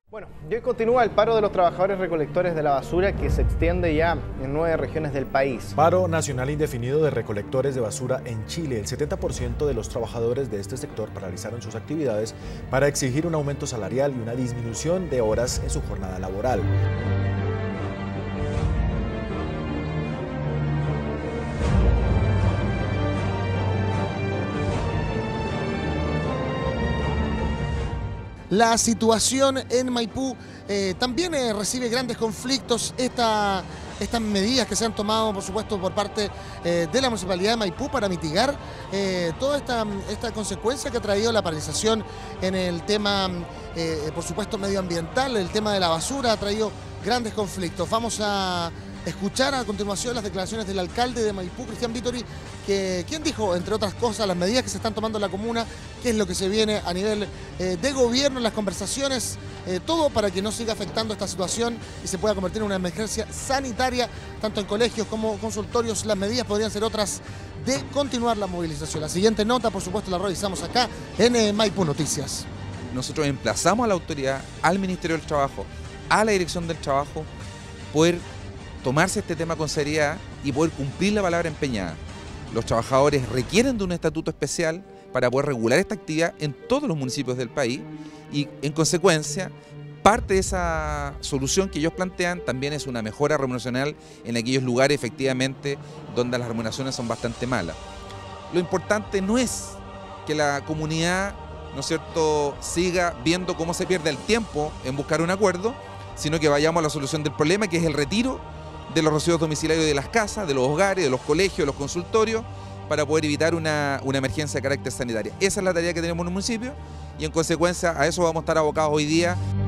Bueno, y hoy continúa el paro de los trabajadores recolectores de la basura que se extiende ya en 9 regiones del país. Paro nacional indefinido de recolectores de basura en Chile. El 70% de los trabajadores de este sector paralizaron sus actividades para exigir un aumento salarial y una disminución de horas en su jornada laboral. La situación en Maipú también recibe grandes conflictos. Estas medidas que se han tomado, por supuesto, por parte de la Municipalidad de Maipú para mitigar toda esta consecuencia que ha traído la paralización en el tema, por supuesto, medioambiental. El tema de la basura ha traído grandes conflictos. Vamos a escuchar a continuación las declaraciones del alcalde de Maipú, Cristian Vittori, quien dijo, entre otras cosas, las medidas que se están tomando en la comuna, qué es lo que se viene a nivel de gobierno, en las conversaciones, todo para que no siga afectando esta situación y se pueda convertir en una emergencia sanitaria, tanto en colegios como consultorios. Las medidas podrían ser otras de continuar la movilización. La siguiente nota, por supuesto, la revisamos acá en Maipú Noticias. Nosotros emplazamos a la autoridad, al Ministerio del Trabajo, a la Dirección del Trabajo, poder tomarse este tema con seriedad y poder cumplir la palabra empeñada. Los trabajadores requieren de un estatuto especial para poder regular esta actividad en todos los municipios del país y, en consecuencia, parte de esa solución que ellos plantean también es una mejora remuneracional en aquellos lugares, efectivamente, donde las remuneraciones son bastante malas. Lo importante no es que la comunidad, ¿no es cierto?, siga viendo cómo se pierde el tiempo en buscar un acuerdo, sino que vayamos a la solución del problema, que es el retiro de los residuos domiciliarios de las casas, de los hogares, de los colegios, de los consultorios, para poder evitar una emergencia de carácter sanitario. Esa es la tarea que tenemos en el municipio y en consecuencia a eso vamos a estar abocados hoy día.